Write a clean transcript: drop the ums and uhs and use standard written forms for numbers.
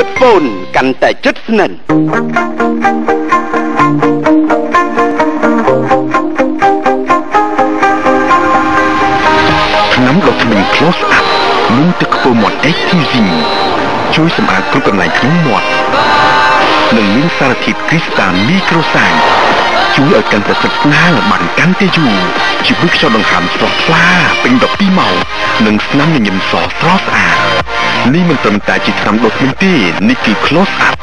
ហ្វូនកាន់តែជិតស្និទ្ធឆ្នាំដុសធ្មេញ Close Up នឹងទឹកខ្ពុំមាត់ HTV ជួយសម្អាតគ្រប់កន្លែងក្នុងមាត់និងមានសារធាតុគ្រីស្តាល់មីក្រូសាំងជួយឲ្យកាន់តែស្និទ្ធស្នាលបានកាន់តែយូរជាមួយខ្យល់ដង្ហើមស្រស់ថ្លាពេញ12ម៉ោងនិងស្នាមញញឹមសស្រស់ស្អាតនេះមិនត្រឹមតែជាថ្នាំដុសធ្មេញទេនេះគឺ Close Up